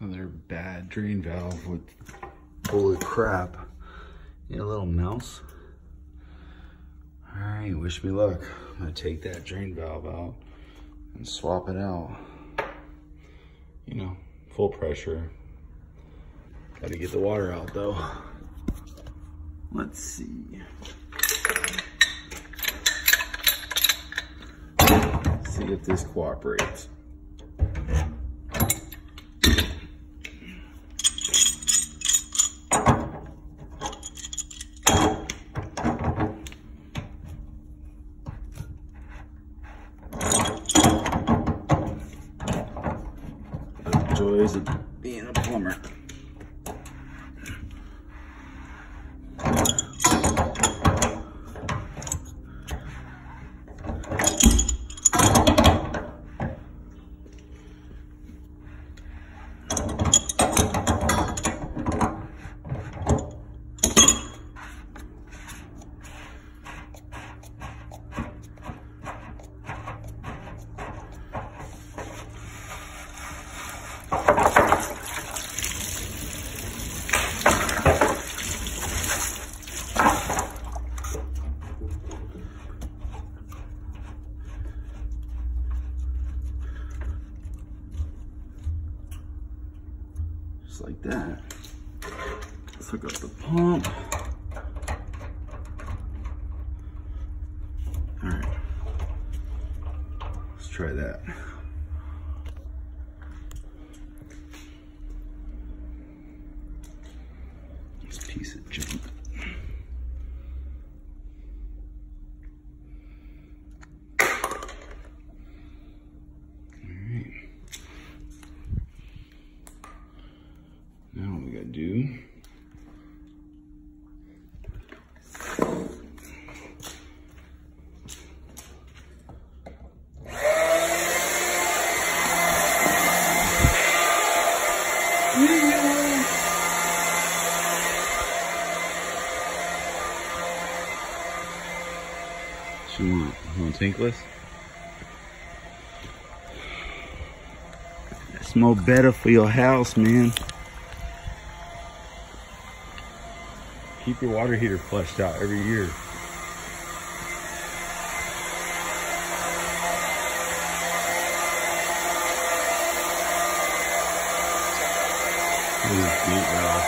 Another bad drain valve with, holy crap. Need a little mouse. All right, wish me luck. I'm gonna take that drain valve out and swap it out. You know, full pressure. Gotta get the water out though. Let's see. See if this cooperates. The joys of being a plumber. Just like that. Let's hook up the pump. All right, let's try that. This piece of junk. Now what we gotta do, what you want tankless? That's more better for your house, man. Keep your water heater flushed out every year. This is deep valve.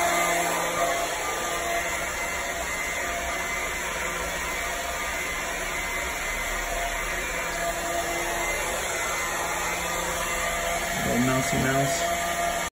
Little mousey mouse.